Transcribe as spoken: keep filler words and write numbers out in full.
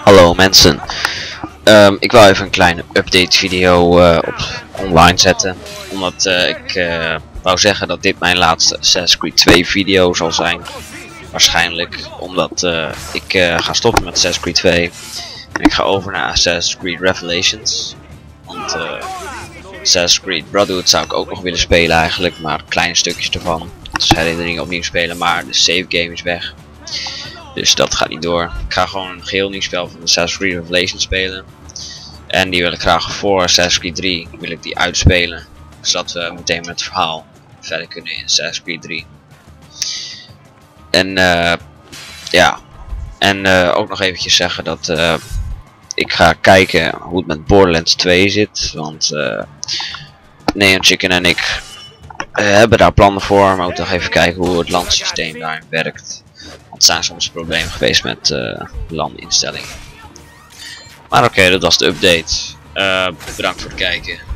Hallo mensen, um, ik wil even een kleine update video uh, op online zetten, omdat uh, ik uh, wou zeggen dat dit mijn laatste Assassin's Creed twee video zal zijn, waarschijnlijk, omdat uh, ik uh, ga stoppen met Assassin's Creed twee en ik ga over naar Assassin's Creed Revelations, want uh, Assassin's Creed Brotherhood zou ik ook nog willen spelen eigenlijk, maar kleine stukjes ervan, dus herinneringen opnieuw spelen, maar de save game is weg. Dus dat gaat niet door. Ik ga gewoon een geheel nieuw spel van Assassin's Creed Revelations spelen. En die wil ik graag voor Assassin's Creed drie wil ik die uitspelen. Zodat we meteen met het verhaal verder kunnen in Assassin's Creed drie. En uh, ja. En uh, ook nog eventjes zeggen dat uh, ik ga kijken hoe het met Borderlands twee zit. Want uh, Neon Chicken en ik uh, hebben daar plannen voor. Maar we moeten nog even kijken hoe het landsysteem daarin werkt. Want er zijn soms problemen geweest met uh, landinstellingen. Maar oké, okay, dat was de update. Uh, bedankt voor het kijken.